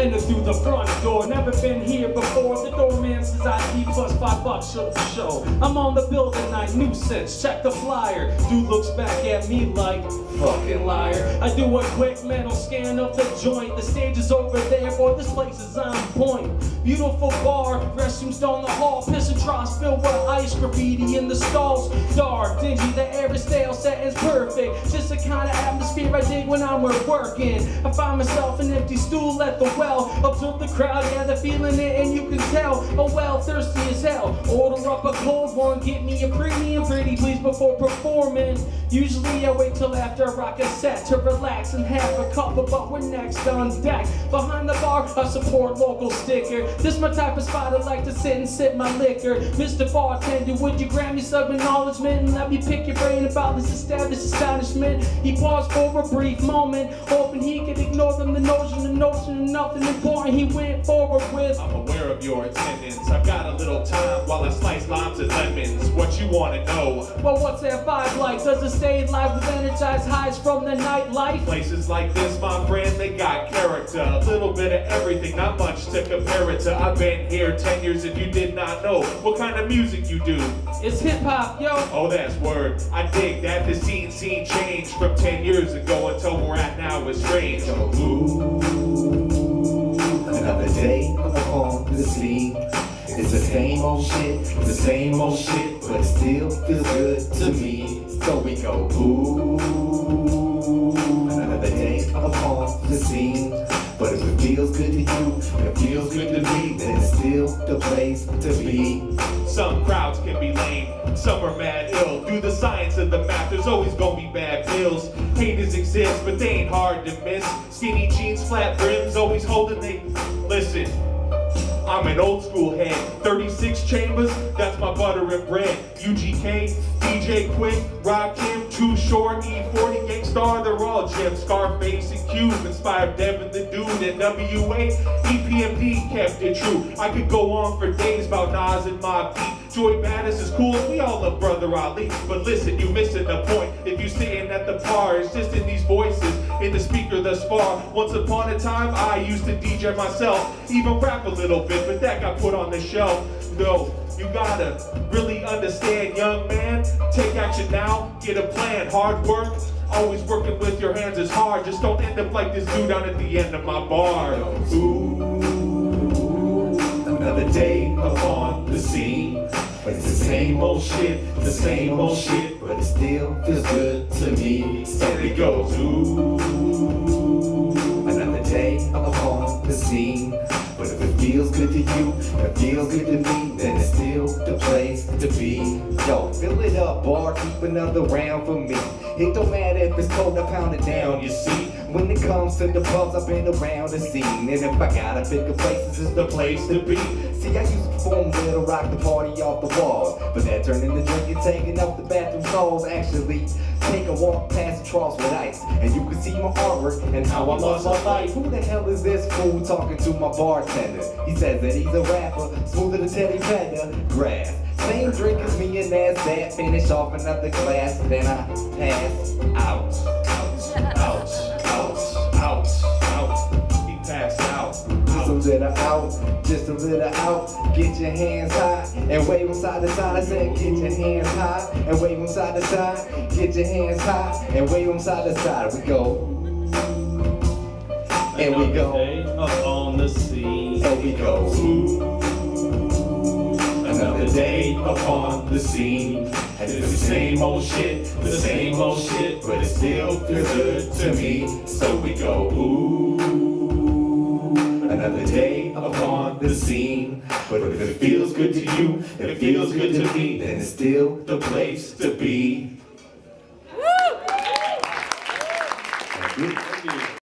enter through the front door. Never been here before. The doorman says ID plus $5 for the show. I'm on the building night, nuisance. Check the flyer. Dude looks back at me like fucking liar. I do a quick mental scan of the joint. The stage is over there, boy. This place is on point. Beautiful bar, restrooms down the hall. Piss and troughs filled with ice, graffiti in the stalls. Dark, dingy, the air is stale, setting's perfect. Just the kind of atmosphere I dig when I'm working. I find myself an empty stool at the well. Observe the crowd, yeah, they're feeling it, and you can tell. Oh well, thirsty as hell. Order up a cold one, get me a premium, pretty please, before performing. Usually I wait till after I rock a set to relax and have a couple, but we're next on deck. Behind the bar, I support local sticker. This my type of spot I like to sit and sip my liquor. Mr. Bartender, would you grant me some acknowledgement and let me pick your brain about this established astonishment? He paused for a brief moment, hoping he could ignore them. The notion of nothing important. He went forward with, I'm aware of your attendance. I've got a little time while I slice limes and lemons. What you want to know? Well, what's that vibe like? Does it stay live with energized highs from the nightlife? Places like this, my friend, they got character. A little bit of everything, not much to compare it to. I've been here 10 years and you did not know what kind of music you do. It's hip-hop, yo. Oh, that's word. I dig that the scene changed from 10 years ago until we're at now is strange. Ooh, another day upon the scene. It's the same old shit, but it still feels good to me. So we go, ooh, another day upon the scene. But if it feels good to you, it feels good to me, then it's still the place to be. Some crowds can be lame, some are mad ill. Do the science of the math, there's always gonna be bad bills. Haters exist, but they ain't hard to miss. Skinny jeans, flat brims, always holding they... Listen, I'm an old school head. 36 chambers, that's my butter and bread. UGK, DJ Quick, Rakim, Too Short, E40, Gangstar, they're all gems. Scarface and Cube, inspired Devin the Dude, and WA, EPMD kept it true. I could go on for days about Nas and Mobb Deep. Joy Badass is cool, we all love Brother Ali. But listen, you missing the point. If you sitting at the bar, it's just in these voices, in the speaker thus far. Once upon a time, I used to DJ myself, even rap a little bit, but that got put on the shelf. No, you gotta really understand, young man. Take action now, get a plan, hard work. Always working with your hands is hard. Just don't end up like this dude down at the end of my bar. Ooh, another day upon the scene. But it's the same old shit, but it still feels good to me. So it goes, ooh, another day upon the scene. But if it feels good to you, it feels good to me, then it's still the place to be. Yo, fill it up, bar, keep another round for me. It don't matter if it's cold, I pound it down, you see. When it comes to the pubs, I've been around the scene. And if I gotta pick a place, this is the place to be. See, I used to perform Little Rock the party off the walls, but that turned into drinking, taking up the bathroom stalls. Actually, take a walk past the troughs with ice, and you can see my artwork and how I lost my life. Who the hell is this fool talking to my bartender? He says that he's a rapper, smoother than Teddy Pendergrass. Same drink as me and that, finish off another glass, then I pass out. He passed out. Just a little out, get your hands high and wave them side to side. I said get your hands high and wave them side to side. Get your hands high and wave them side to side. We go. And we go. Up on the scene. And we go. Another day upon the scene. And it's the same old shit, but it still feels good to me. So we go, ooh. Another day upon the scene. But if it feels good to you, if it feels good to me, then it's still the place to be. Thank you.